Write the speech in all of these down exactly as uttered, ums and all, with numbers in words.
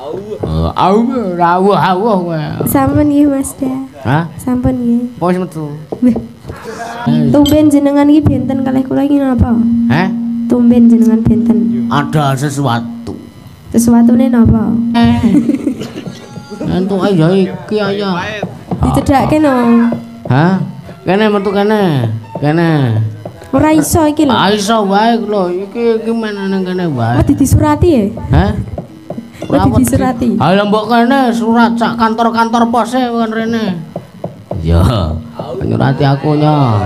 Au rawuh awuh kowe. Sampun nggih Mas Da. Hah? Sampun nggih. Apa wis metu? Tumben jenengan iki benten kalih kula iki napa? Hah? Tumben jenengan benten. Ada sesuatu. Sesuatune napa? Entuk ae ya iki ayo. Dicedhakke no. Hah? Kene metu kene. Kene. Ora iso iki lho. Ah iso wae lho, iki iki menane kene wae. Oh disurati ya? Hah? Ora disurati. Ha lha mbok kene surat sak kantor-kantor pos e kon rene. Ya, nyurati aku nya.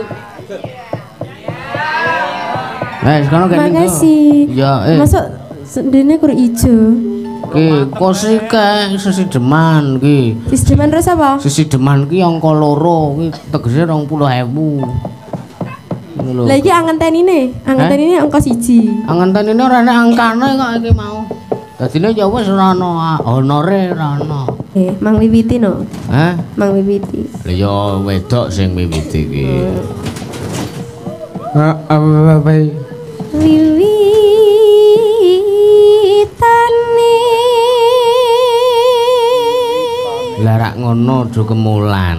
Eh, sekarang kene. Makasih. Ya, eh. Masuk sendene kur ijo. Ki, kosi ke sisi deman ki. Sisi deman terus apa? Sisi deman ki angka loro ki tegese dua puluh ribu. Lah iki angentenine, angentenine angka siji. Angentenine ora ana angkane kok iki mau. Dadine ya wis ora ana honore ora ana. Eh, Mang Wiwiti no. Hah? Mang Wiwiti. Lah ya wedok sing miwiti iki. Ah, apa Wiwitane. Lah rak ngono do kemulan.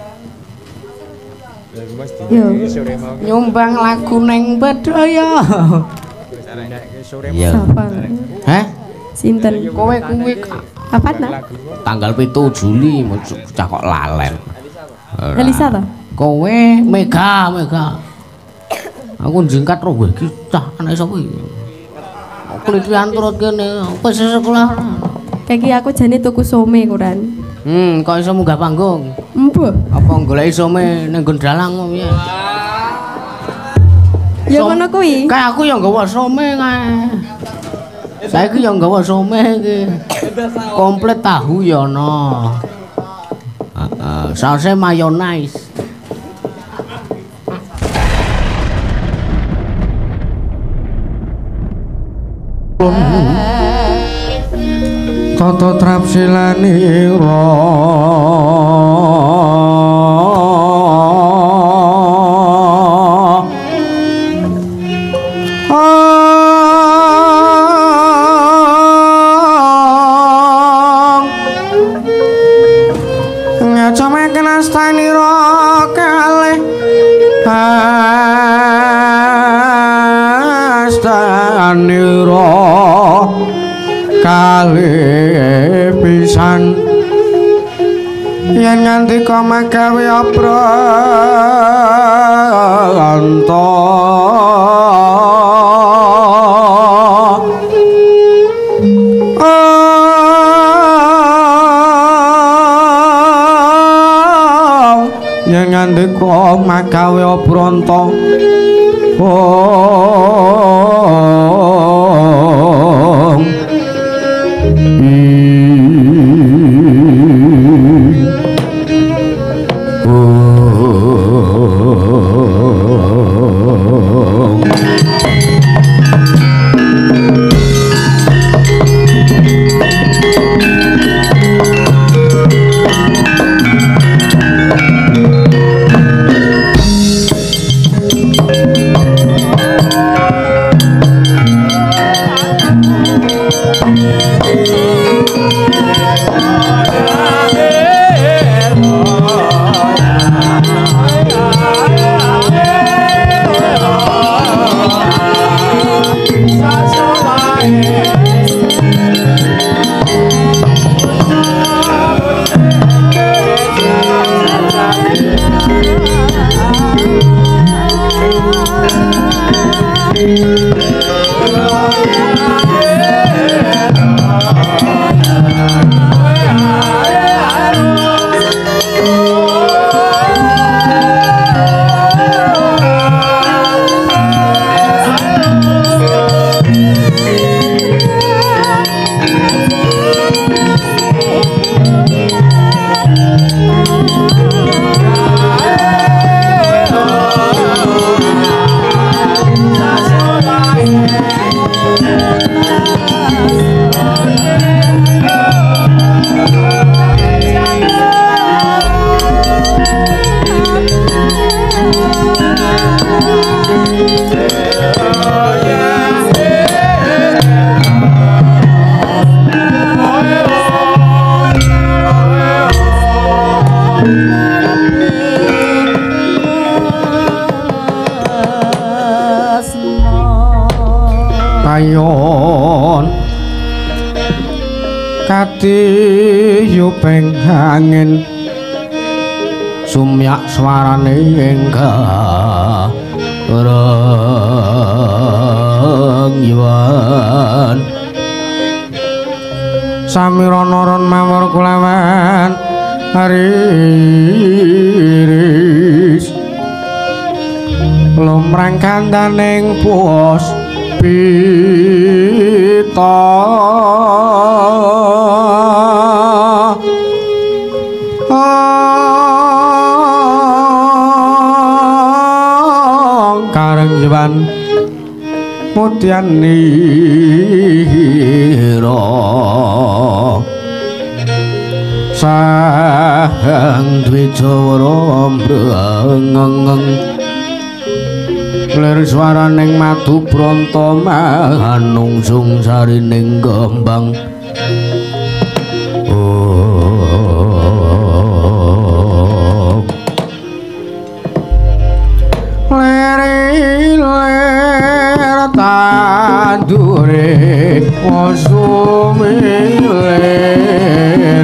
Yo. Nyumbang lagu neng bedaya. Iya. Sapa? Hah? Sinten? Kowe kuwi Apa ta? tanggal pitu Juli cah kok lalen. Elisa ta? Kowe Mega, Mega. Aku jingkat ro kowe iki cah anak sapa iki? Kelitian turut kene, wis sekolah. Kaki aku jane tuku some koran. Hmm, kok iso munggah panggung? Embuh. Apa goleki some ning nggon dalang piye? Ya ngono kuwi. Kayak aku yang nggawa some kae. Saiki yang nggawa some iki. Komplit tahu ya ana. Heeh, sausé mayonnaise. Tata trapsilanira ngacamaken astanira kalih astanira kalih pisan yen nganti kok magawe apranta yen nganti kok magawe apranta oh Thank you. katiyuping angin sumyak swarane engga rengyuan samirana ron mawar kulawan riris lumrang kandaning puas pita karenggiwan mutian nira sang dwijawara mbrengeng lir swaraning madu branta manungsung sarining gembang oh lir tandure wasumilir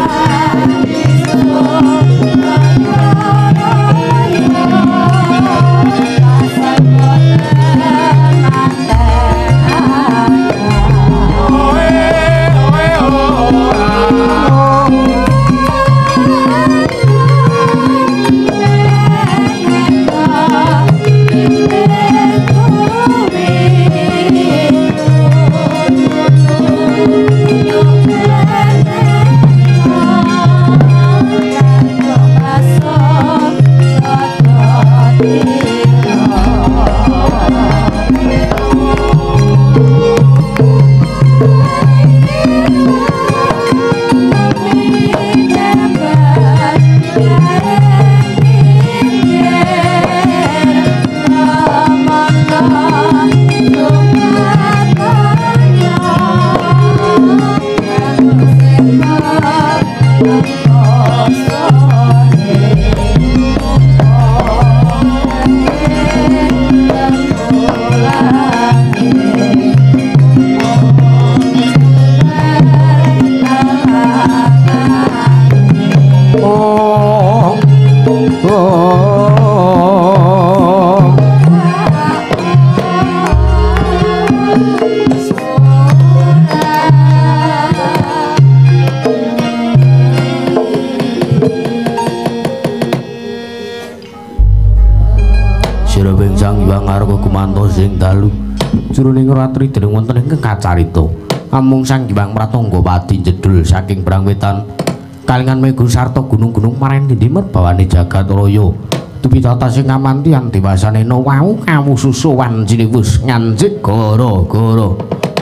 Juruning ratri dening wonten ing kacarita amung Sang Hyang Pratangga Pati jedul saking Brangwetan kalingan megu sarta gunung-gunung marang dindi merbawane jagat raya tupitata sing ngamantian dewasane wau kawususuwan jiniwus ngancik gara-gara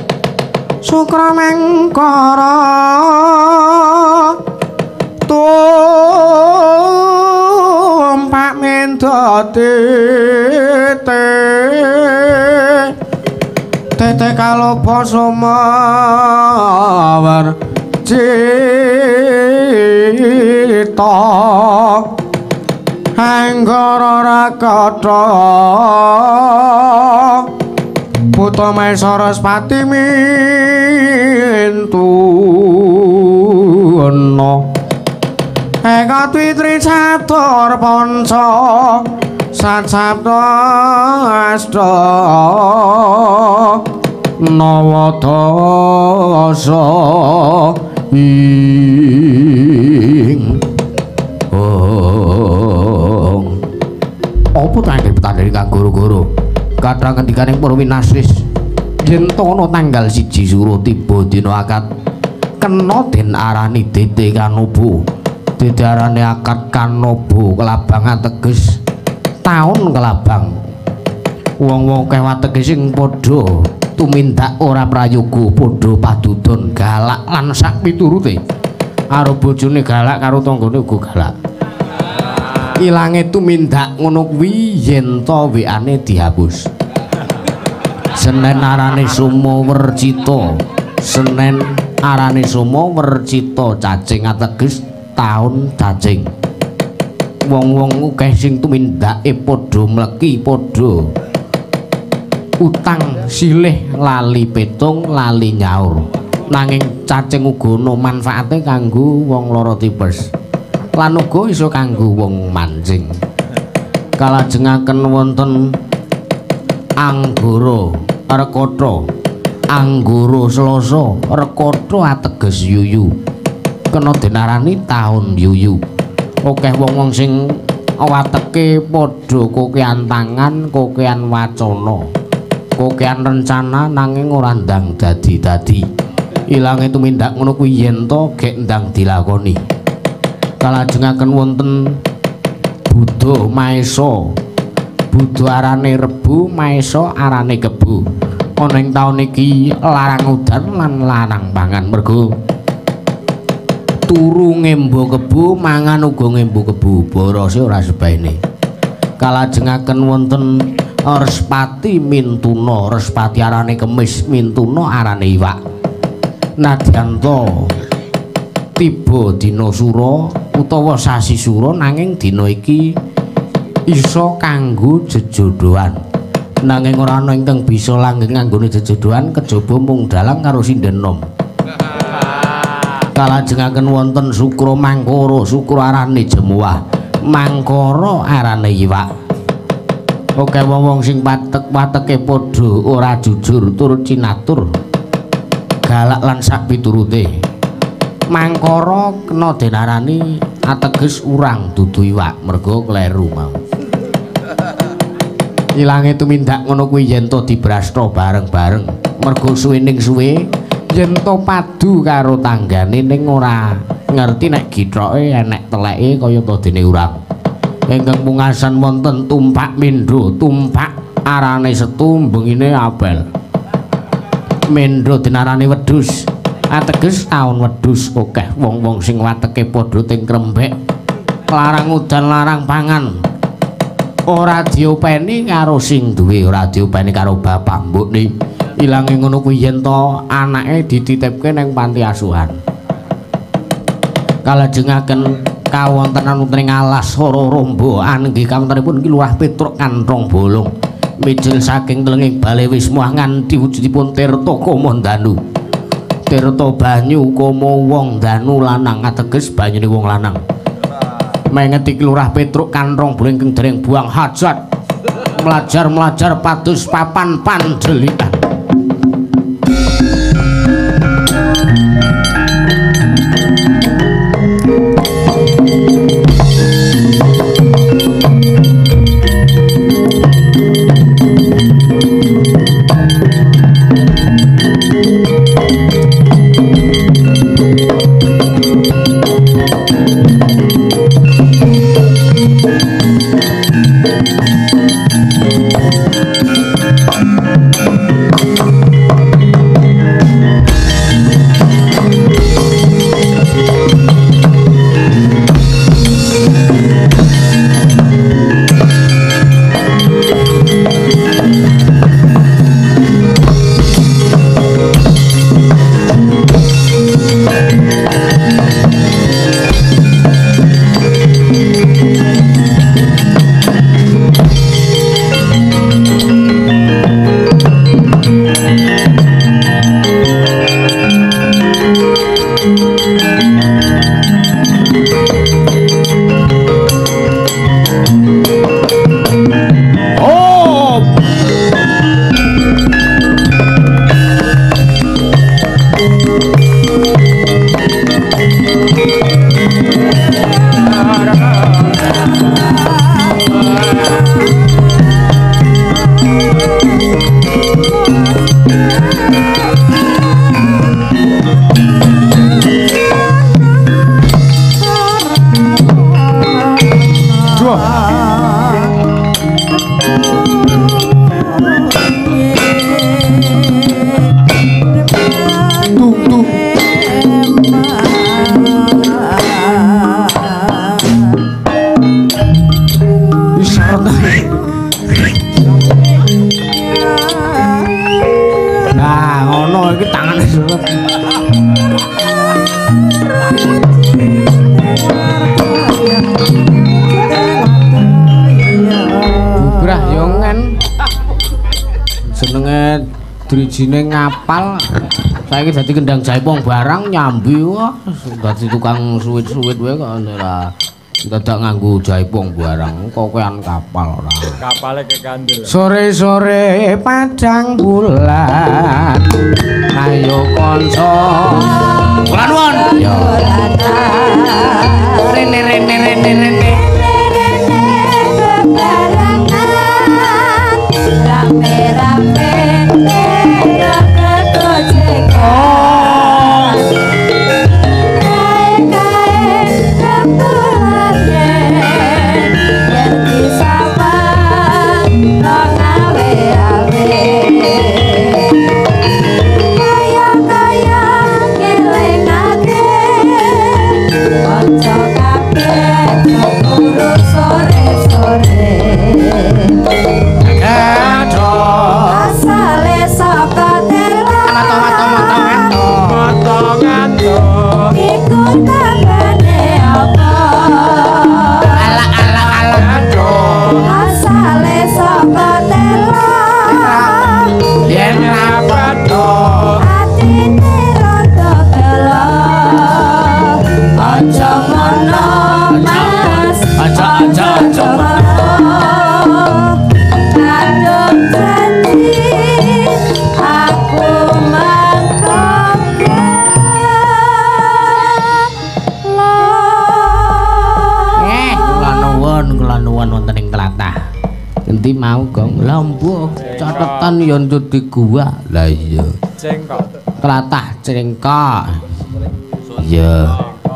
Sukramengkara tumpak mendati tete kalopa sumawar cita anggara rakata putra Saraswati mintuna eka twitri catur panca sacapta asta nawadasa ing ong apa tangke petandari kang goro-goro kathah ngendikaning para winasris yen ana tanggal siji Suro tiba dina akad kena den arani Dede Kanobo Dede arane akad Kanobo kelabang ateges taun kelabang wong-wong keh wateges sing padha tumindak ora prayoga padha padudon galak lan sak piturute karo bojone galak karo tanggane uga galak ilange tumindak ngono kuwi yen to W A-ne dihapus Senen arane Sumo Wercita Senen arane Sumo Wercita cacing ateges taun cacing wong-wong akeh sing tumindake padha mleki padha utang silih lali petung lali nyaur nanging cacing uga ana manfaate kanggo wong lara tipes lan uga iso kanggo wong mancing. Kalajengaken wonten Anggara Rekata, Anggara Selasa, Rekata ateges yuyu. Kena dinarani taun yuyu. Akeh wong-wong sing wateke padha kokean tangan, kokean wacana, kokean rencana nanging ora ndang dadi-dadi. Ilange tumindak ngono kuwi yen to gek ndang dilakoni. Kalajengaken wonten Buddha Maesa. Buddha arane Rebu, Maesa arane Kebu. Ana ing taun iki larang udan lan larang pangan mergo turu ngembo kebu, mangan uga ngembo kebu. Borose ora sebaene. Kalajengaken wonten Respati Mintuna, Respati arane Kemis, Mintuna arane iwak. Nadyanta tiba dina Sura utawa sasi Sura nanging dina iki iso kanggo jejodhoan. Nanging ora ana ingkang bisa langgeng nganggone jejodhoan kejaba mung dalang karo sinden nom. Kalajengaken wonten Sukra Mangkara, Sukra arane Jemuwah, Mangkara arane iwak. Oke wong-wong sing patek-pateke padha ora jujur tur cinatur, galak lan sak piturute. Mangkara kena dinarani ateges urang dudu iwak mergo kleru mau. Ilange tumindak ngono kuwi yen to dibrasta bareng-bareng mergo suwening suwe yen to padu karo tanggane ning ora ngerti nek githoke enek teleke kaya to dene urang. Ingkang pungasan wonten Tumpak Mendro, Tumpak arane Setu, bengine Abel. Mendro dinarani wedhus. Ateges taun wedhus akeh wong-wong sing wateke padha teng krembek. Larang udan larang pangan. Ora diopeni karo sing duwe, ora diopeni karo bapak mbokne. Ilange ngono kuwi yen to anake dititipke ning panti asuhan. Kalajengaken kawontenan ing alas Hara Rombo anggih kawentenipun Kilurah Petruk Kanthong Bolong. Mijil saking telenging Bale Wisma nganti wujudipun Tirta Kamandanu. Tirta banyu Kama wong danu lanang ateges banyune wong lanang. Mengeti Kilurah Petruk Kanthong Bolong ingkang dereng buang hajat. Melajar-melajar pados papan pandhelikan. Drijine ngapal Saiki dadi kendang jaipong barang nyambi wah dadi tukang suwit-suwit wae kok ora dadak nganggo jaipong barang kokean kapal ora. Kapale kekandel. Sore-sore padang bulan. Ayo kanca. Kula nuwun. Yo. Rene rene rene rene. Rame-rame Endi mau Gong? Lah mbuh catetan ya ndut di gua. Lah iya. Cengkok. Tlatah Cengkok. Iya.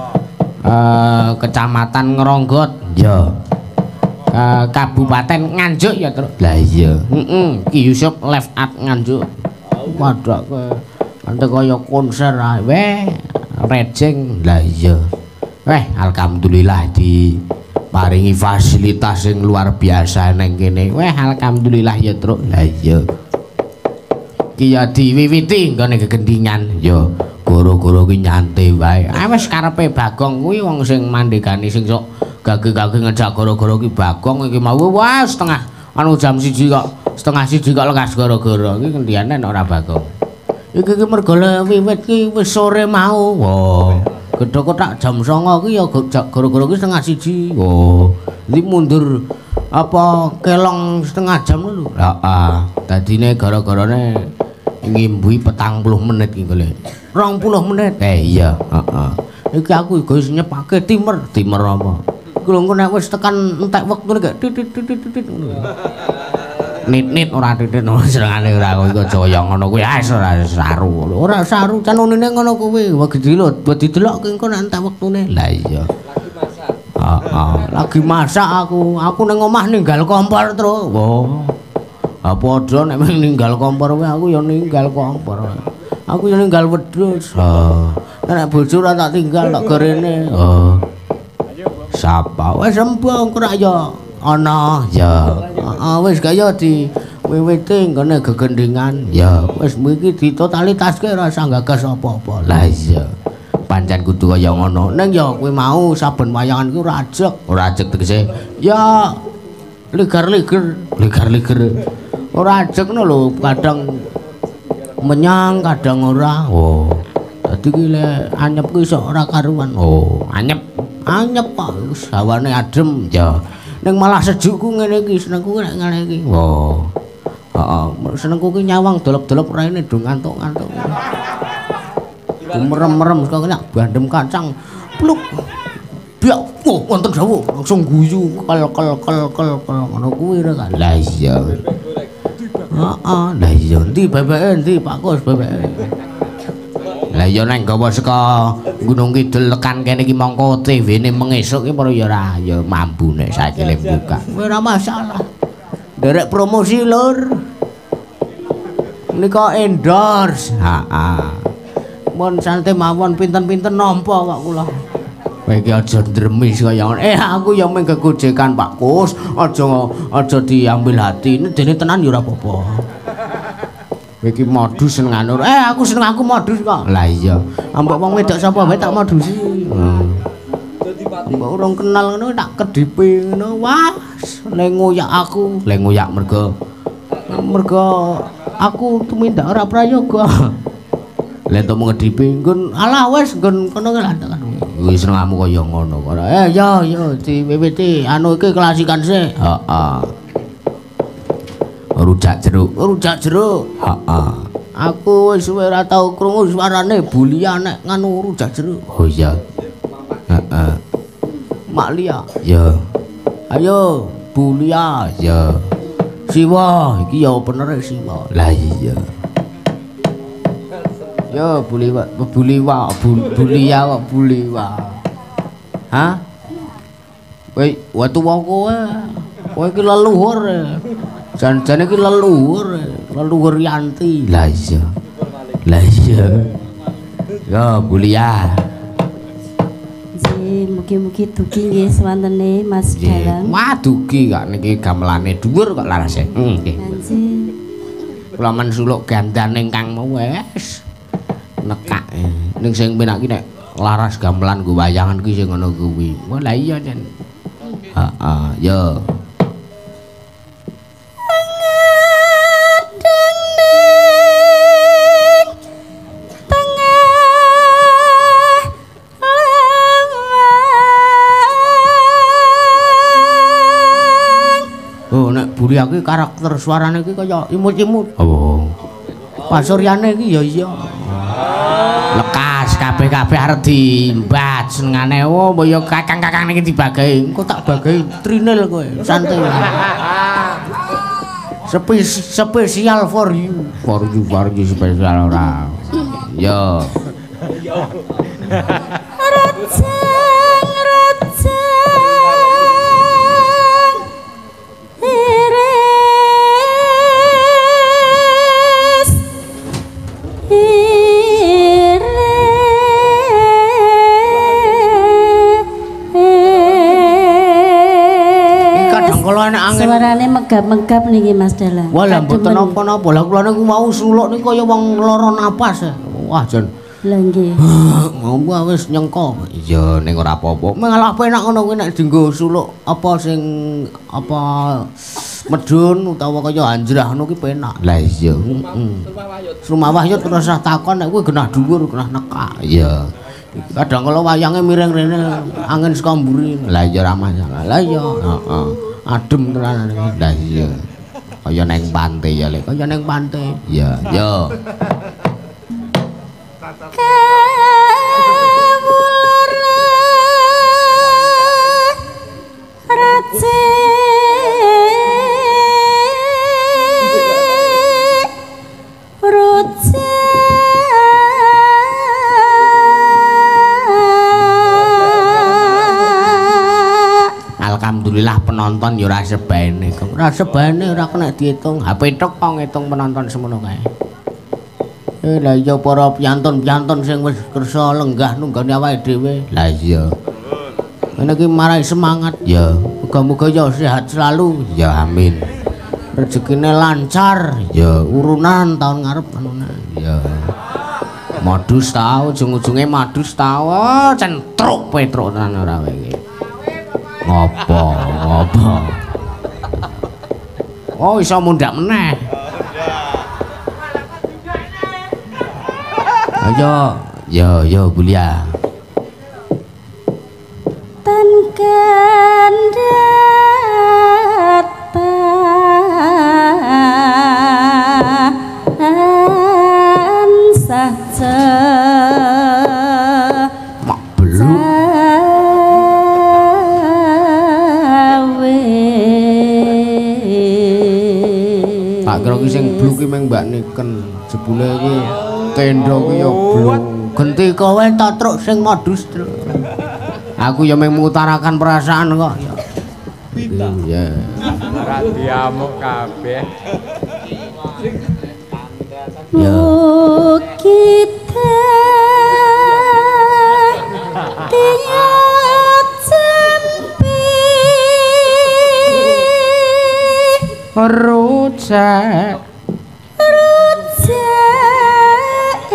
Eh Kecamatan Ngronggot. Ya. Eh Kabupaten Nganjuk ya, Truk. Lah iya. Heeh. Ki Yusuf left at Nganjuk. Padha ke ante kaya konser ae weh. Rejeng. Lah iya. Weh, alhamdulillah di paringi fasilitas yang luar biasa neng kene. Weh alhamdulillah ya Truk. Lah iya. Ki ya diwiwiti nggone gegendingan ya. Goro-goro ki nyantai wae. Ah wis karepe Bagong kuwi wong sing mandegani sing sok gage-gage ngejak goro-goro ki Bagong iki mau wah setengah anu jam siji kok setengah siji kok lekas goro-goro iki kendhiane ora Bagong. Iki ki mergo wiwit ki wis sore mau. Wah. Gedhok tak jam songo ki ya goro-goro ki setengah siji. Oh, iki mundur apa kelong setengah jam lho. Heeh. Dadine gara-garane ngimbuhi petang puluh menit iki golek. rong puluh menit. Eh iya, heeh. Iki aku wis nyepake timer, timer apa? Iku lho nek wis tekan entek wektune gak titit titit titit ngono. Nit-nit ora titit senengane ora kowe aja kaya ngono kuwi ah ora saru. Ora saru canunine ngono kuwi. Wegi dilot, wedi delok ki engko nek entek wektune. Lah iya. Heeh, lagi masak aku. Aku ning omah ninggal kompor terus. Oh. Ha padha nek ninggal kompor kuwi aku ya ninggal kompor. Aku ya ninggal wedhus. Ha. Nek bojo ora tak tinggal tak gerene. Oh. Sapa? Wis empung kok ya ana ya. Heeh wis kaya di wiwiti nggone gegendingan. Ya wis mriki ditotalitaske ora usah gagas apa-apa. Lah iya. Pancen kudu kaya ngono. Ning ya kowe mau saben wayangan iku rajek, rajek tegese. Ya ligar-liger, ligar-liger. Ora rajek ngono lho, kadang menyang, kadang ora. Oh. Dadi ki le anyep ki iso ora karuan. Oh, anyep. Anyep kok hawane adem ya. Ning malah sejukku ngene iki senengku nek ngene iki. Wow. Heeh, senengku ki nyawang dolop-dolop raine do ngantuk-ngantuk. Merem-merem kok nek bandem kacang pluk. Biak, oh wonten dawuh langsung guyu kel kel kel kel kel ngono kuwi rek. Lah iya. Heeh, lah iya ndi bebeke ndi Pak Kus bebeke. Lah ya nek gawa saka Gunung Kidul tekan kene iki mongko T V-ne mengesuk iki para ya ora ya mampu nek saiki le buka. Ora masalah. Derek promosi lur. Nika endorse. Heeh. Mun santai mawon pinten-pinten nampa kok kula. Kowe iki aja ndremis kaya ngono. Eh aku ya mung gegojekan Pak Kus, aja aja diambil hati. Dene tenan ya ora apa-apa. Iki modus senengane. Eh aku seneng aku modus kok. Lah iya. Ambek wong wedok sapa wae tak modusi. Hmm. Mbok urung kenal ngono tak kedipi ngono. Wah, le ngoyak aku. Le ngoyak mergo mergo aku tumindak ora prayoga. Lah entuk ngedipi nggon alah wis nggon kono kan. Wis senengmu kaya ngono kok. Eh yo yo diwiwiti anu iki klasikan sik. Heeh. Rujak jeruk, rujak jeruk. Heeh. Aku wis suwe ora tau krungu suarane Bulia nek nganu rujak jeruk. Oh iya. Heeh. Mak Lia. Ya. Ayo Bulia ya. Siwa iki ya bener Siwa. Lah iya. Yo buliwa, buliwa, bulia kok buliwa. Hah? Kowe watu wong kowe. Kowe iki leluhur. Jan-jane iki leluhur, leluhur Yanti. Lah iya. Lah iya. Yo bulia. Nggih, mugi-mugi dugi nggih swantene Mas Dalang. Wah dugi kok niki gamelane dhuwur kok larase. Nggih. Nggih. Kula men suluk gandane ingkang wis. Nekak ning sing penak ki nek laras gamelan nggo wayangan ki sing ngono kuwi. Wah la iya jan. Heeh, yo. Oh nek buri aku karakter suarane ki kaya imut-imut. Oh. Pasuryane ki ya iya. Lekas kabeh-kabeh arep diimbat senengane oh mbaya kakang-kakang niki dibagahi engko tak bagahi trinil kowe santai Spe spesial for you for you for you spesial ora yo Rajang rajang suarane megap-megap niki Mas Dalang. Wah lha mboten napa-napa. Lah kula niku mau suluk niku kaya wong lara napas. Wah jan. Lha nggih. Ngomong wis nyengko. Iya ning ora apa-apa. Malah penak ngono kuwi nek dienggo suluk apa sing apa medun utawa kaya anjrah ngono ki penak. Lah iya. Heeh. Rumah wahyut terus takon nek kuwi genah dhuwur, genah nekak. Iya. Kadang kala wayange miring rene angin saka mburi. Lah iya ra masalah. Lah iya. Heeh. Adem tenan iki. Lah iya. Kaya neng pantai ya lek, kaya neng pantai. Iya, yo. Kawulane race ruce Alhamdulillah penonton ya ora sebane. Ora sebane ora kena diitung. H P tok kok ngitung penonton semono kae. Eh lah iya para piantun-piantun sing wis kersa lenggah nunggane awake dhewe. Lah iya. Ngene iki marai semangat ya. Muga-muga ya sehat selalu. Ya amin. Rezekine lancar. Ya urunan tahun ngarep anune. Ya. Modus ta, ujung-ujunge modus ta. Oh, centruk petruk tenan ora kowe iki. Ngopo? Ngopo? Oh, iso mundhak meneh. Ayo, yo yo Bulia. Tan kandhatan saja Mak belum. Tak kira ki sing bluk ki meng Mbak Niken. Jebule iki tenda ki ya bluk. Genti kowe ta truk sing modus truk. Aku ya meng mengutarakan perasaan kok ya. Iya. Ora diamuk kabeh. Ya. kita tiap jampi Rujak rujak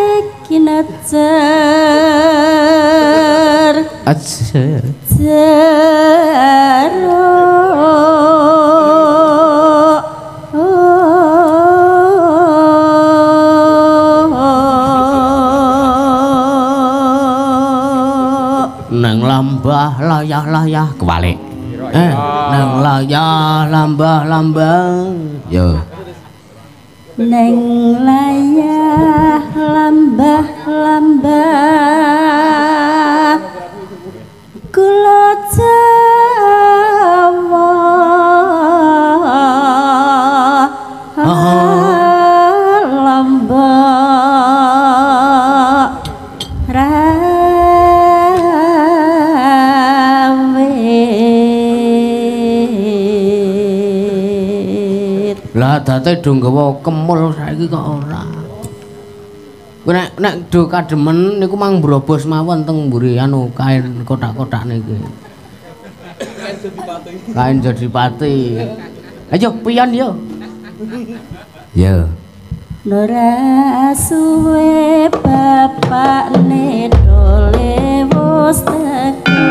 kinajar aja jaro neng lambah layah-layah kebalik. Eh, neng layah lambah-lambah. Yo. Neng layah lambah-lambah kula Jawa lambah rawit. Lah date do nggawa kemul saiki kok ora. Nek nek do kademen niku mang brobos mawon teng mburi anu kain kotak-kotak niki. Kain jadi pati. Ayo pion yo. Yo. Nora suwe bapakne dole wis teko.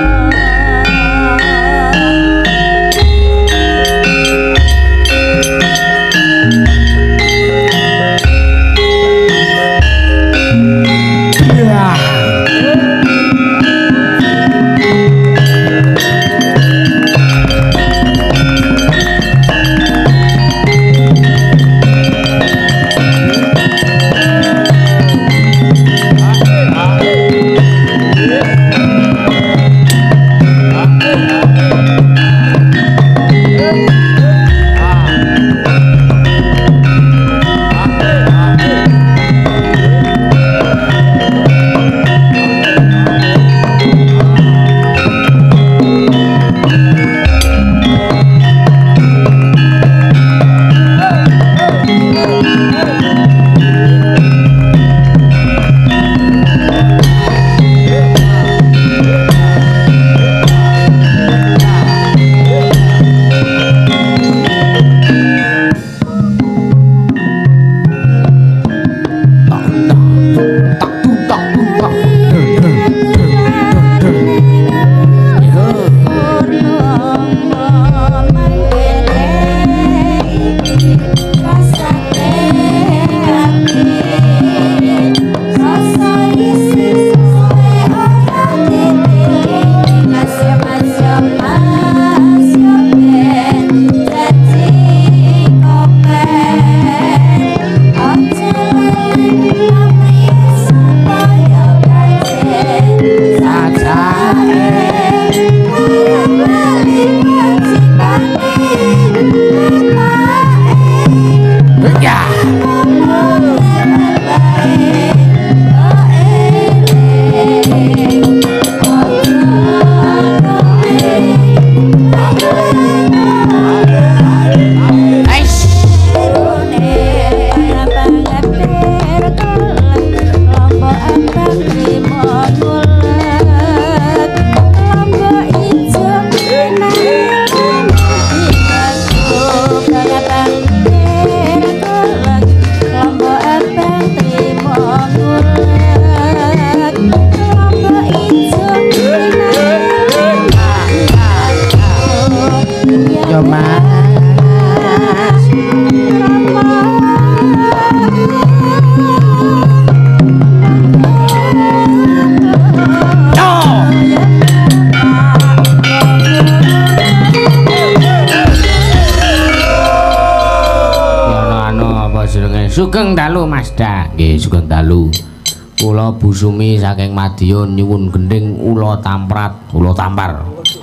Sugeng dalu Masda. Nggih, sugeng dalu. Kula Bu Sumi saking Madiun nyuwun gending ula tamprat, ula tampar.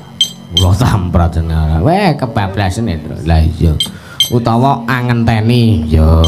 Ula tamprat jenenge. Weh, kebablasen itu. Lah iya. Utawa angenteni, ya.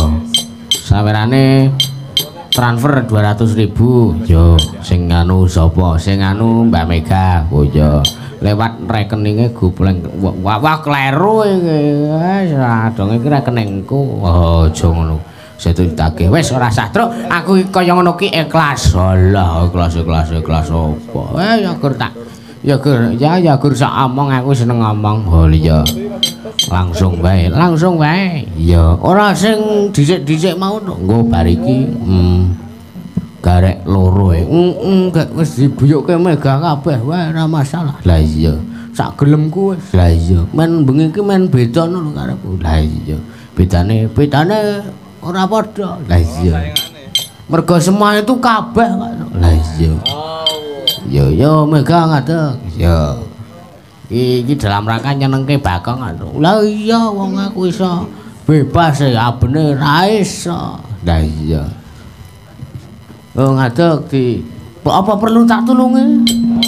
Sawerane transfer dua ratus ribu. Ya, sing anu sapa? Sing anu Mbak Mega. Oh ya. Lewat rekeningnya gupleng. Wah, wah kleru iki. Wis adong iki rekeningku. Oh, aja ngono. Setu ditagih. Wis ora sah, Truk. Aku kaya ngono ki ikhlas. Alah, ikhlas ikhlas ikhlas apa? Eh ya gur tak. Ya gur, ya ya gur sak omong aku seneng ngomong. Oh iya. Langsung wae, langsung wae. Ya, ora sing dhisik-dhisik mau nggo bar iki. Hmm. Garek loro e. Heeh, gak wis dibuyukke Mega kabeh wae ora masalah. Lah iya. Sak gelemku wis. Lah iya. Men bengi iki men beda ngono karepku. Lah iya. Bedane, bedane ora padha. Lah iya. Mergo semua itu kabeh. Lah iya. Yo yo megang adek. Yo. Iki dalam rangka nyenengke Bakong adek. Lah iya wong aku iso bebas ya abene ra iso. Lah iya. Oh ngadeg di apa perlu tak tulungi?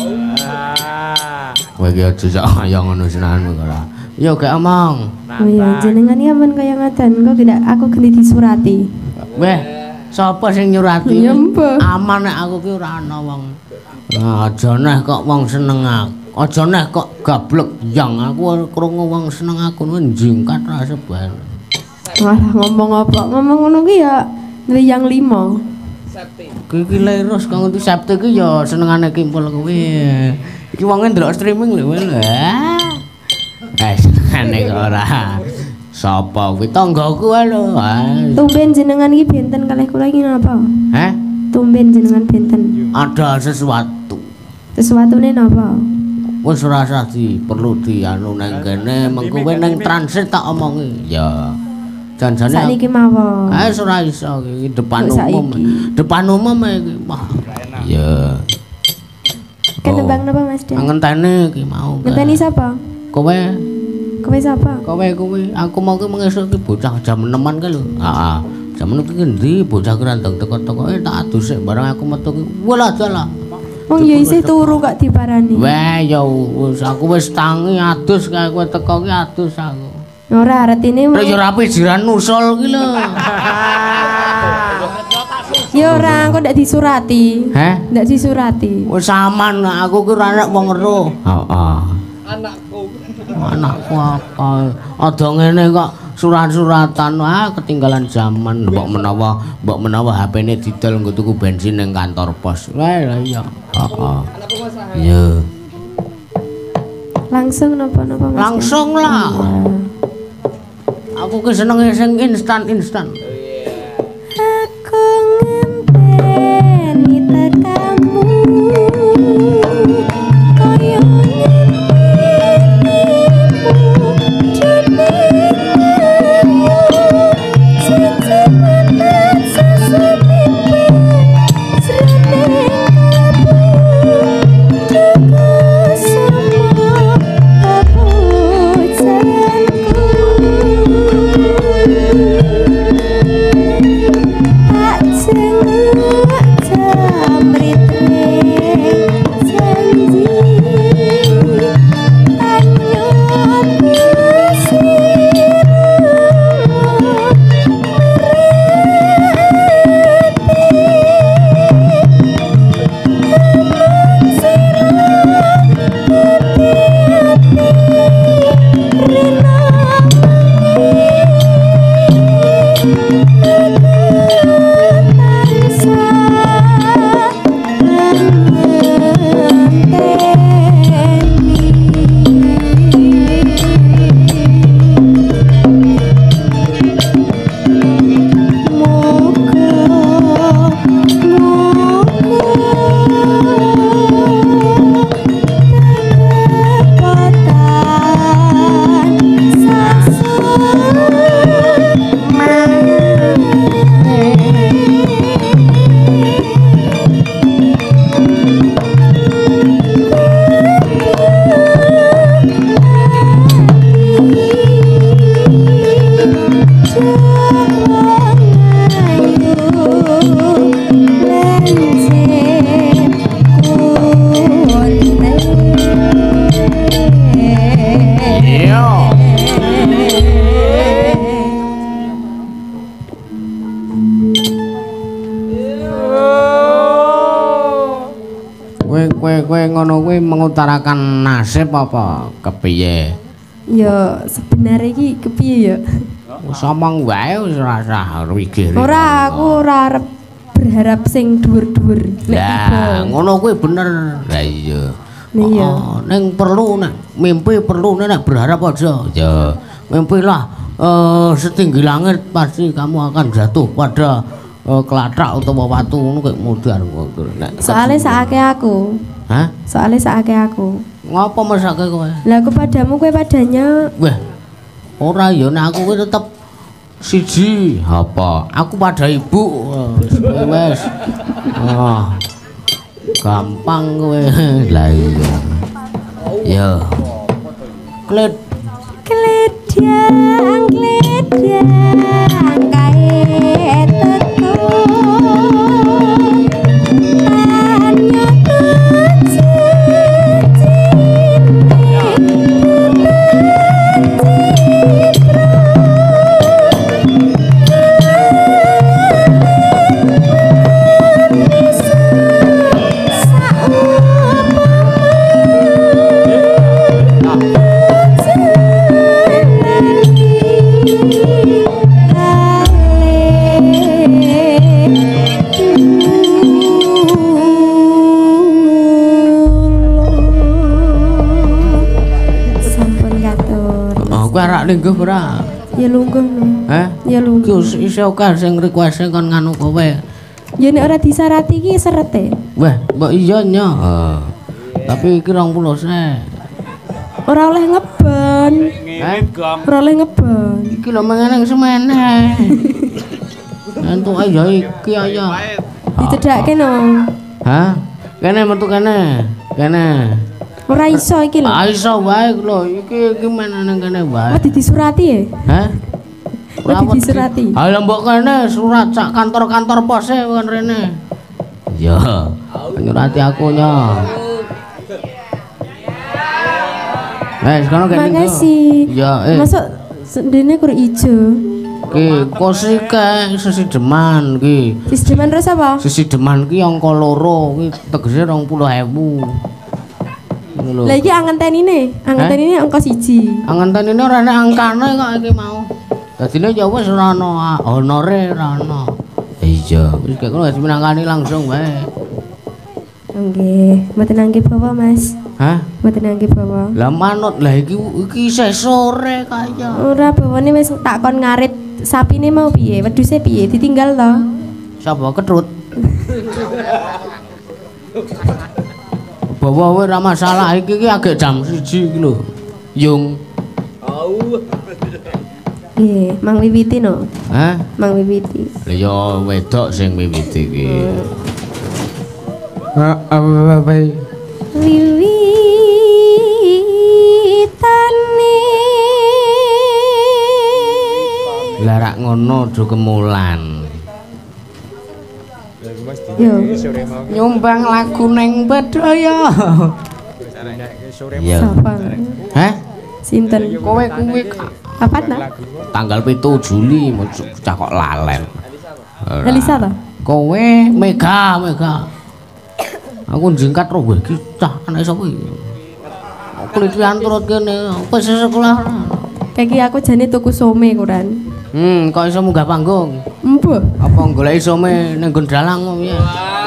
Kowe iki aja sak kaya ngono senengan ora. Yo gak omong. Oh iya, jenengan iki aman kaya ngaten, kok tidak aku ganti disurati. Weh, sapa sing nyurati? Ya mbah. Aman nek aku ki ora ana wong. Nah, aja neh kok wong seneng aku. Aja neh kok gablek yang aku krungu wong seneng aku njingkat ra sebar. Malah ngomong apa? Ngomong ngono ki ya duwe yang lima. Iki leres kang ngerti Sabtu iki ya senengane kimpul kuwi. Iki wong ndelok streaming lho lho. Eh, senengane kok ora. Sapa kuwi tanggaku wae lho. Tumben jenengan iki benten kalih kula iki napa? Hah? Tumben jenengan benten. Ada sesuatu. Sesuatune napa? Wis ora usah di perlu dianu nang kene, mengko kowe nang transit tak omongi. Ya. Janjane Sakniki mawon. Ah wis ora iso iki depan Kok umum. saiki? Depan umum iki. Wah. Ya. Kan nembang napa Mas Den? Ngenteni iki mau. Ngenteni sapa? Kowe, Kowe sapa? kowe kuwi aku mau ki mengesuk ki bocah jam eneman ki lho. Heeh. Jam enam ki ngendi bocah ki randang teko-teko eh tak adus sik bareng aku metu ki. Walah dalah. Wong ya isih turu kok diparani. Weh ya wis aku wis tangi adus kae kowe teko ki adus aku. Ora artine Terus yo rapi jiran nusul ki lho. ya ora kok ndak disurati. Heh? Ndak disurati. Wis aman aku ki ora nek wong eruh. Heeh. Anakku. Anakku apa? Ada ngene kok surat-suratan ah ketinggalan zaman mbok menawa mbok menawa H P-ne didol nggo tuku bensin ning kantor pos. Lah iya. Heeh. Iya. Langsung napa-napa Mas? Langsung lah. Aku ki senenge sing instan-instan. Aku ngenteni tekamu kaya kowe ngono kuwi mengutarakan nasib apa kepiye? Ya sebenarnya iki kepiye ya? Wis omong wae wis ora usah ruwigih. Ora aku ora arep berharap sing dhuwur-dhuwur nek Lah ngono kuwi bener. Lah iya. Lah iya. Ning perlu nek mimpi perlu nek berharap aja. Ya mimpilah eh setinggi langit pasti kamu akan jatuh pada uh, kelatrak utawa watu ngono kayak mudar ngono. Soale sakake aku. Hah? Soale sakake aku. Ngapa mesake kowe? Lah kepadamu kowe padanya. Wah. Ora ya nek aku kuwi tetep siji apa? Aku pada ibu. Wes. Ah. Gampang kowe. Lah iya. Ya. Klet Kledang kledang kae teko tanya lingguh ora? Ya lungguh no. Heh? Ya lungguh. Ki iso akeh sing request kon nganu kowe. Ya nek ora disarati iki serete. Wah, mbok iya nya. Tapi iki rong puluh sek. Ora oleh ngebon. Heh? Ora oleh ngebon. Iki lho mengeneng semene. Entuk ae ya iki ayo. Dicedhakke no. Hah? Kene metu kene. Kene. Ora iso iki lho. Ah iso wae lho, iki iki meneng kene wae. Oh disurati ya? Hah? Ora disurati. Ha lha mbok kene surat sak kantor-kantor pos e kon rene. Ya, nyurati aku nya. Eh, sekarang kene. Makasih. Ya, eh. Masuk dene kur ijo. Ki kosi kae sisi deman ki. Sisi deman terus apa? Sisi deman ki angka loro ki tegese dua puluh ribu. Ngono lho. Lah iki angentenine, angentenine angka siji. Angentenine ora ana angkane kok iki mau. Dadine ya wis ora ana honore ora ana. Iya, wis kok wis menangani langsung wae. Nggih, mboten nangge bawa, Mas. Hah? Mboten nangge bawa. Lah manut lah iki iki isih sore kaya. Ora bawane wis tak kon ngarit sapine mau piye? Wedhuse piye? Ditinggal to? Sapa kedrut? Bawa wae ora masalah iki iki agek jam siji iki lho. Yung. Nggih, Mang Wiwiti no. Hah? Mang Wiwiti. Lah ya wedok sing miwiti iki. Apa Wiwitane. Lah rak ngono do kemulan. Yo. Nyumbang lagu neng bedaya. Iya. Sapa? Hah? Sinten? Kowe kuwi Apa ta? tanggal pitu Juli cah kok lalen. Elisa ta? Kowe Mega, Mega. Aku jingkat ro kowe iki cah anak sapa iki? Kulitian turut kene, wis sekolah. Kayak aku jane tuku some kuran. Hmm, kok iso munggah panggung? Embuh. Apa goleki some ning nggon dalang kok piye?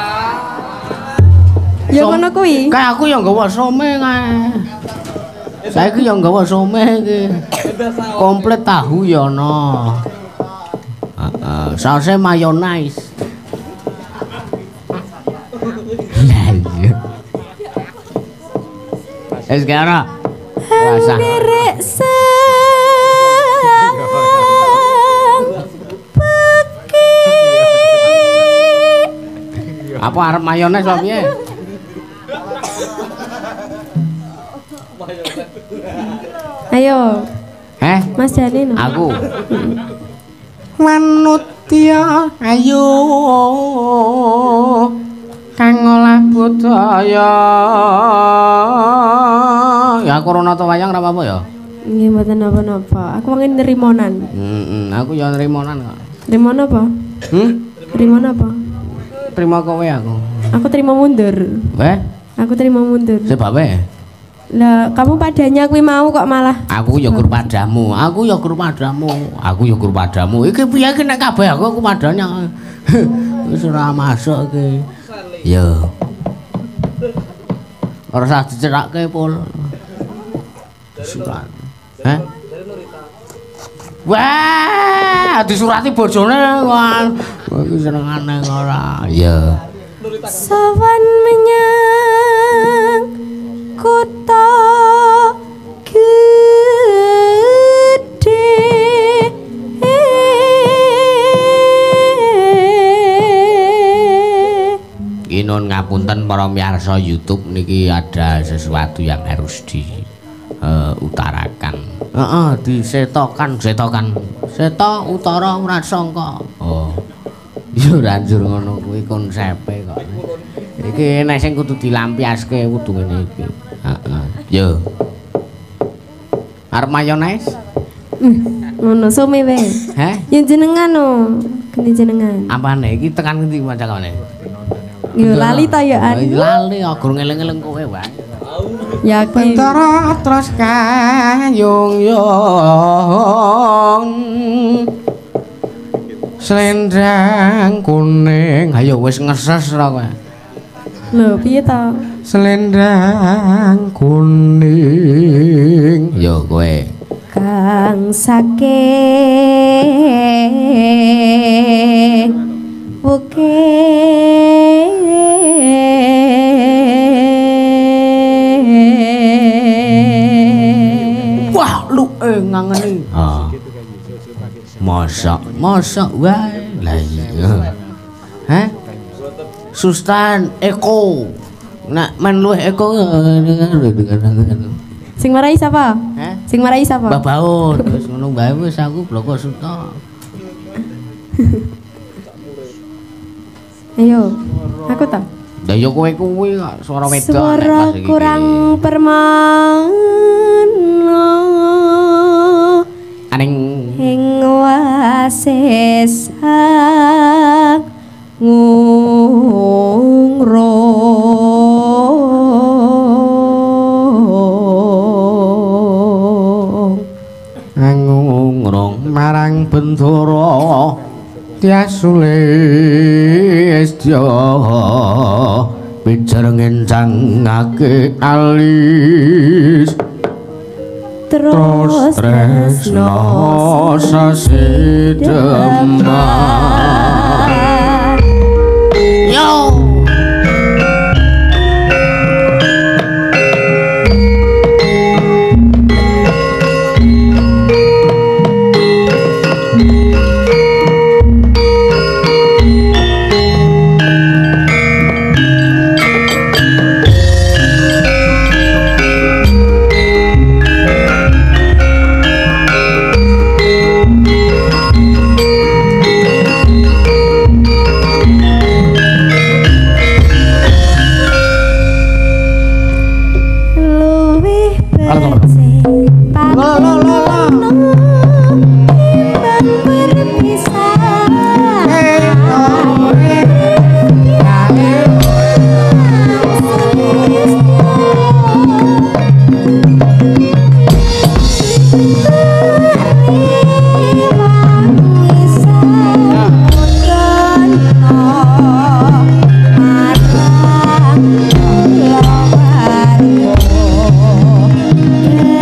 Ya ngono kuwi. Kayak aku ya nggawa some kae. Saiki ya nggawa some iki. Komplit tahu ya ana. Heeh, sausé mayonnaise. Lah iya. Es gara. Rasa. Derek sang peki. Apa arep mayonnaise apa piye? Ayo, Heh? Mas Jani no. Aku. Manutya ayo kang olah budaya. Ya corona to wayang ora apa-apa ya. Nggih mboten napa-napa. Aku pengen nerimonan. Heeh, aku ya nerimonan kok. Nerimonan apa? Hmm? Nerimonan apa? Terima kowe aku. Aku terima mundur. Weh, Aku terima mundur. sebab e Lah, kamu padanya kuwi mau kok malah. aku ya gur padamu, aku ya gur padamu, aku ya gur padamu. Iki piye iki nek kabeh aku aku padanya. Wis ora masuk iki. Ya. Ora usah dicerakke pol. Surat. Hah? Wah, disurati bojone kan. Iki senengane ora. Ya. Sawan menyang kota gede. Inun ngap ngapunten para miyarsa YouTube niki ada sesuatu yang harus di uh, utarakan. Heeh, disetokan, setokan. Seto utara ora sangka. Oh. Ya ora anjur ngono kuwi konsepe kok. Iki nek sing kudu dilampiaske kudu ngene iki. Heeh. Yo. Arep mayones? Ngono sume wae. Heh? Ya jenengan no. Geni jenengan. Apane iki tekan ngendi macakane? Yo lali ta ya an. Lali kok ngeling-eling kowe wae. Ya Bentara terus kayung yung selendang kuning. Ayo wis ngeses ra kowe. Lho piye ta? Selendang kuning. Yo kowe. Kang saking bukit wah lu eh ngangeni. Ah. Masak, masak wae. Lah iya. Hah? Sustan Eko. Nak men luwih Eko Sing marahi sapa? Hah? Sing marahi sapa? Mbah Baun. Wis ngono bae wis aku bloko suta. Ayo, aku ta. Lah ya kowe kuwi kok swara wedok. Suara kurang permana aning ing wasesak ngungrong ngungrong marang bendara tiasulisya pijar ngencangake alis terus tresno sasidemah yo Marang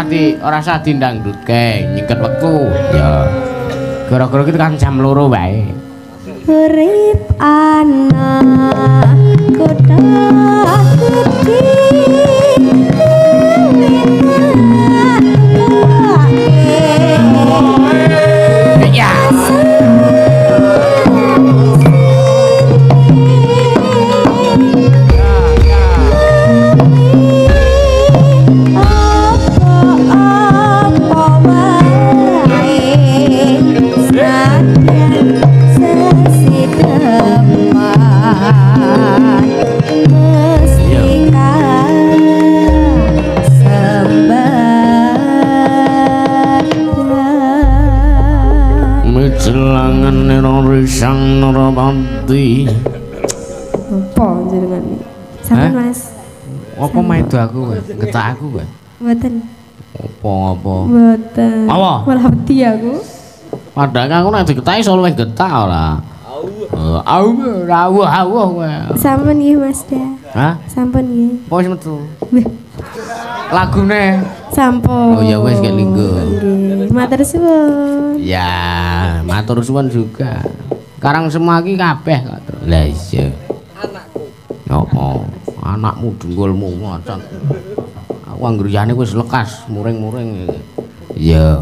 di ora usah dindangdutke nyiket wektu ya gara-gara kita kan jam loro wae urip ana kota gede ya Celangan nero risang Narapati. Apa jenengan iki? Sampeyan Mas. Apa maido aku kowe? Getak aku kowe. Mboten. Apa apa? Mboten. Apa? Malah wedi aku. Padahal aku nek diketai iso luwih getak ora. Heeh, au rawuh-awuh kowe. Sampun nggih Mas dah. Hah? Sampun nggih. Apa wis metu? Wih, Lagune. sampun. Oh ya wis gak linggo. Nggih, matur suwun. Ya, matur suwun juga. Karang semua iki kabeh kok. Lah iya. Anakku. Apa? Anakmu dunggulmu macan. Aku anggriyane wis lekas, muring-muring. Iya.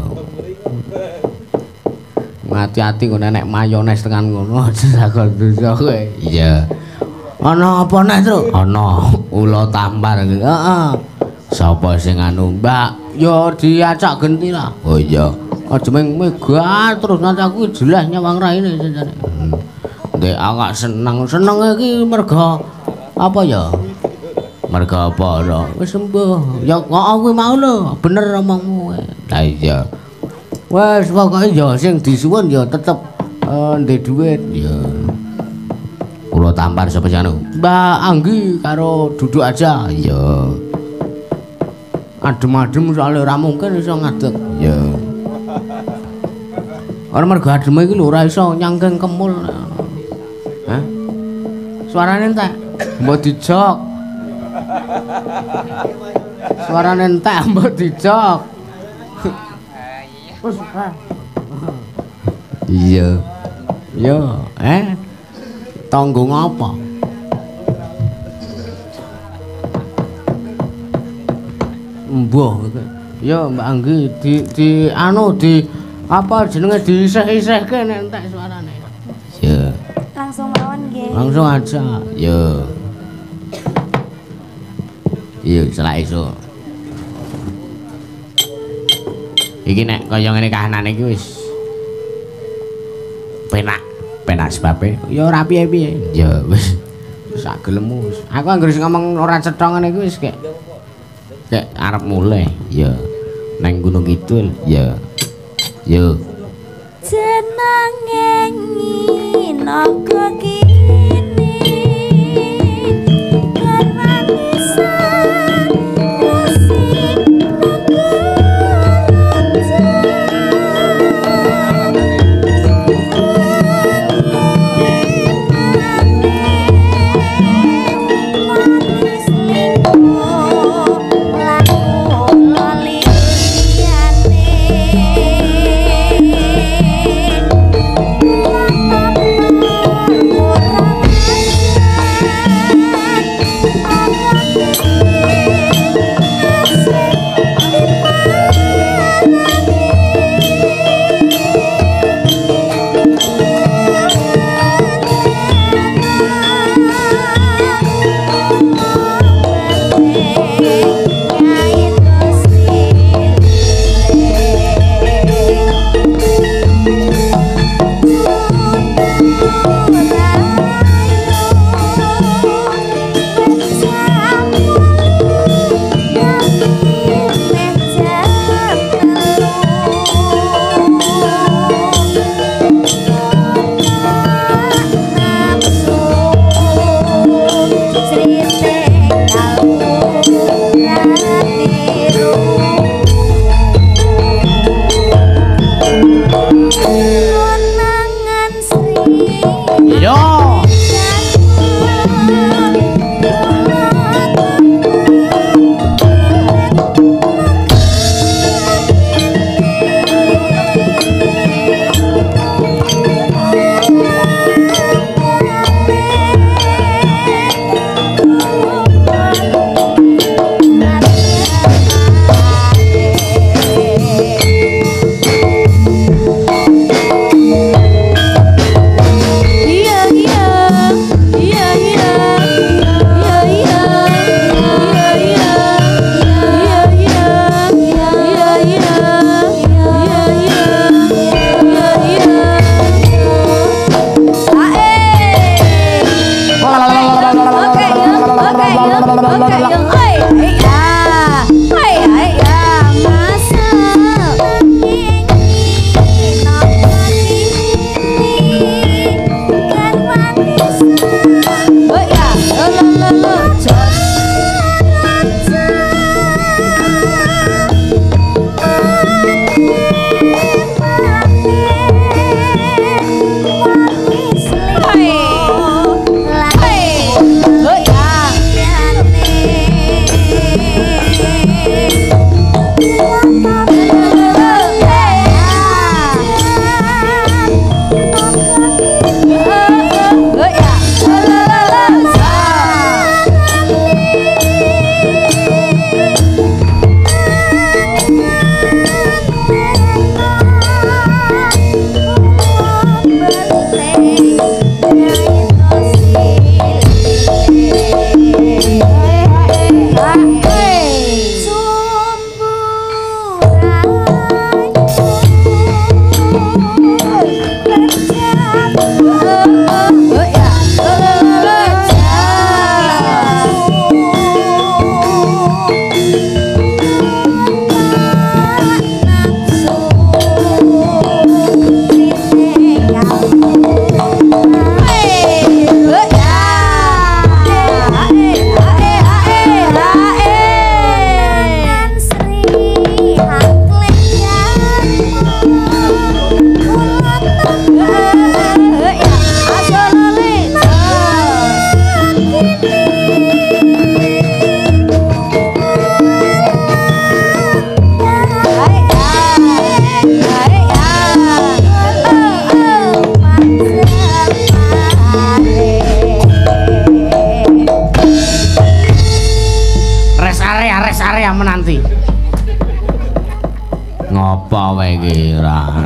Hati-hati kok nek mayones tekan ngono aja sakon dosa kowe. Iya. Ana apa nek, Tru? Ana ula tampar. Heeh. Sapa sing anu, Mbak? Ya diacak genti lah. Oh iya. Aja meng megat terus nanti aku jelas nyawang raine jane. Ndek awak seneng, seneng iki merga apa ya? Merga apa lho? Wis sembuh. Ya kok aku mau lho, bener omongmu. Lah iya. Wes pokoke ya sing disuwun ya tetep uh, ndek dhuwit ya. Kula tampar sapa jane? Mbak Anggi karo duduk aja. Ya. Adem-adem soalnya ora mungkin iso ngadeg. Ya. Ora mergo adem iki lho ora iso nyangkeng kemul. Hah? Suarane entek. Mbok dijok. Suarane entek mbok dijok. Iya. Yo, eh. Tanggung apa? Mbah. Ya Mbak Anggi di di anu di apa jenenge diisih-isihke nek entek suarane. Ya. Langsung mawon nggih. Langsung aja. Ya. Iya, selak esuk. Iki nek kaya ngene kahanane iki wis penak, penak sebabe. Ya ora piye-piye. Ya wis sak gelemmu. Aku anggere sing ngomong ora cetha ngene iki wis kek kek arep mulai. Ya. Nang Gunung Kidul. Ya. Yo. Jenenge nginaka kini karanisan resik Oh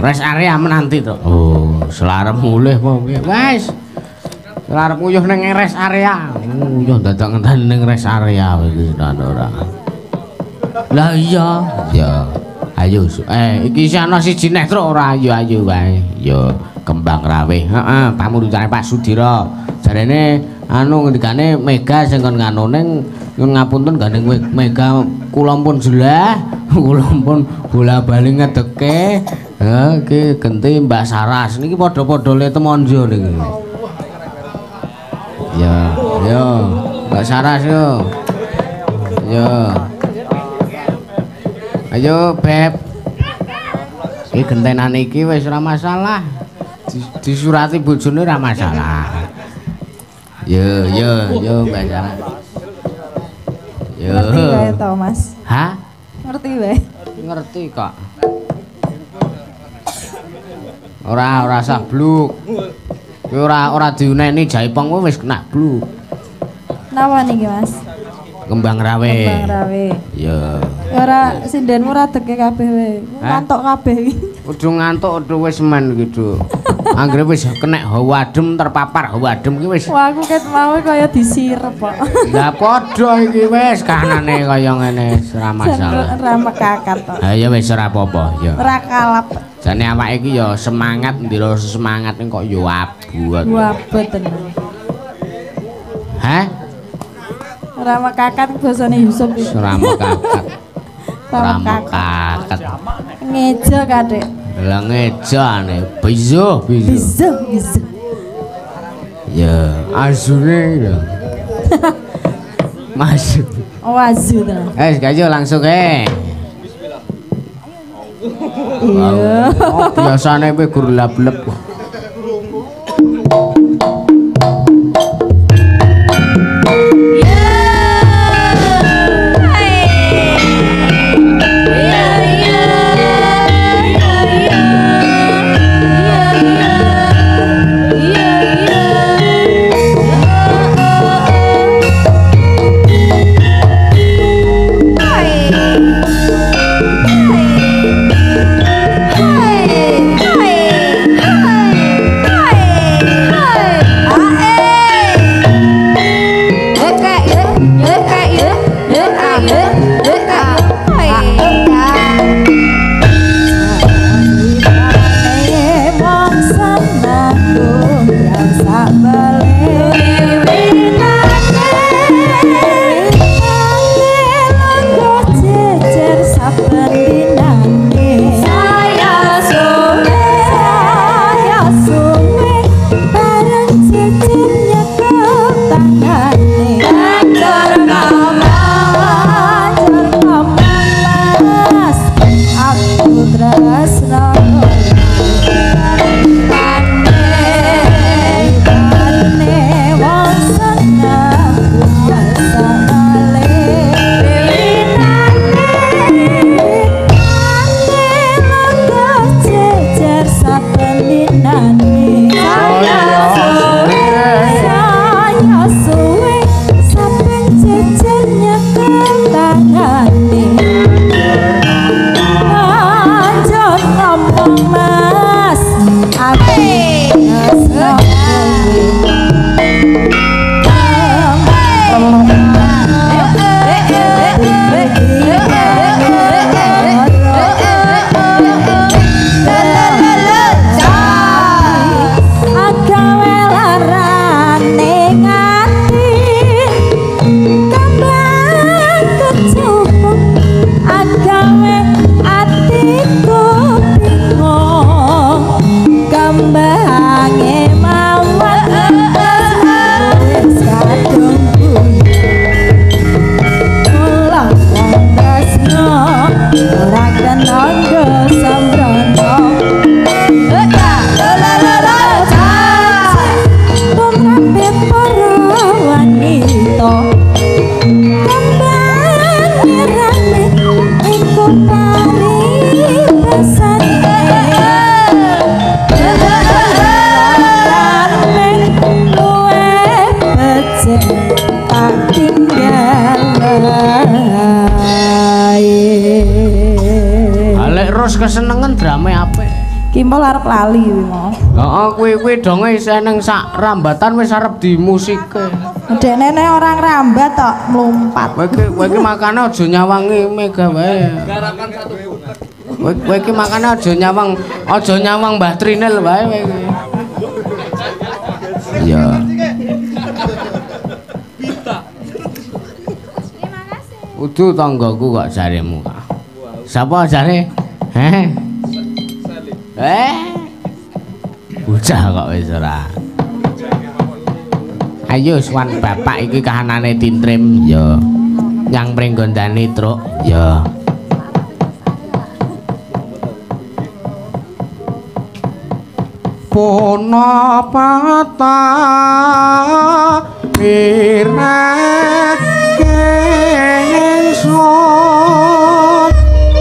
rest area menanti to. Oh, selarep mulih apa piye? Wes. Selarep nguyuh ning rest area. Nguyuh dadak ngenteni ning rest area iki ora. Lah iya. Ya. Ayo, eh iki isih ana siji neh truk ora ayo-ayo wae. Ya kembang raweh. Heeh, pamurutane Pak Sudira. Jarene anu ngendikane Mega sing kon nganu ning ngapunten gandeng Mega kula pun jelah, kula pun bola-bali ngedeke. Ha iki genti Mbak Saras niki padha-padha le temonjo niki. Ya, yo Mbak Saras yo. Yo. Ayo Beb. Iki gentenan iki wis ora masalah. Disurati bojone ora masalah. Yo yo yo Mbak Saras. Yo. Ngerti wae to, Mas. Hah? Ngerti wae. Ngerti kok. Ora ora sah bluk. Kowe ora ora diuneni jaipong kowe wis kena bluk. Napa niki, Mas? Kembang rawe. Kembang rawe. Ya. Ora sindenmu ora deke kabeh wae. Ngantuk kabeh iki. Kudu ngantuk kudu wis men gitu. Anggere wis kena hawa adem terpapar hawa adem iki wis. Wah, aku ket mau kaya disirep kok. Lah padha iki wis kahanane kaya ngene ora masalah. Ora mekakat to. Ha ya wis ora apa-apa ya. Ora kalap. Jane awake iki ya semangat ndira semangat ning kok yo abu. Wabet tenan. Hah? Ora mekakat basane Yusuf iki. Ora mekakat. Ora mekakat. Ngeja kadek. Lah ngejane bizo bizo. Bisa, bisa. Ya, asune ya. Masuk. Oh, azu tenan. Eh, ayo langsung eh. Iya. Oh, biasane kowe gur lab-leb. Kesenengan drama apik. Kimpul arep lali kuwi mau. Heeh, kuwi kuwi donge isih ning sak rambatan wis arep dimusike. Dekne ne orang rambat tok mlumpat. Kowe iki kowe iki makane aja nyawangi Mega wae. Garakan satu bunga. Kowe kowe iki makane aja nyawang aja nyawang Mbah Trinil wae kowe iki. Iya. Udu tanggaku kok jaremu kok. Sapa jare? Heh. Eh. Bocah kok wis ora. Ayo swan bapak iki kahanane tintrim ya. Yang pringgondane truk ya. Pono pata pirake sok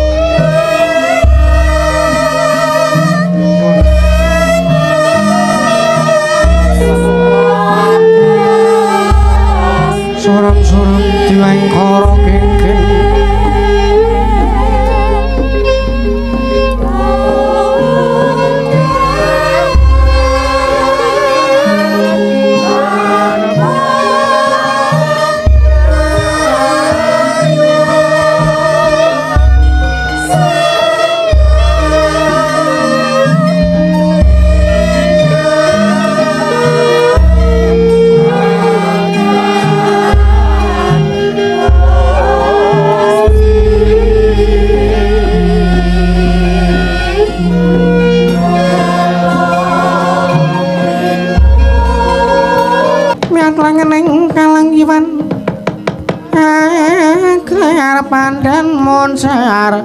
soram-soram diwang karo kengken pandan monsar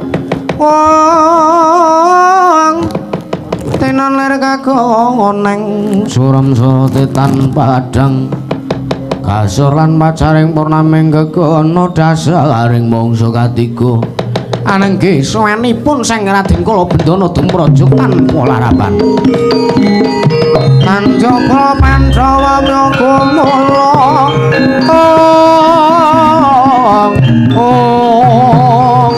wong tenan ler kagoneng suram sotetan padang kasur lan pacaring purnaming gegono dasaring mangsa katiga anengge suwenipun sang Raden Kala Bendana dumraja tanpa larapan Panjaka Pandhawa nyakumula oh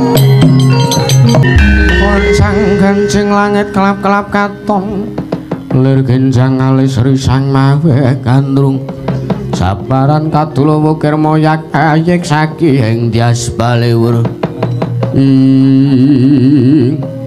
Koncang gancing langit kelap-kelap katon lir genjang alis risang mawe gandrung sabaran kadula wukir moyak ayek sakihing dias balewur ing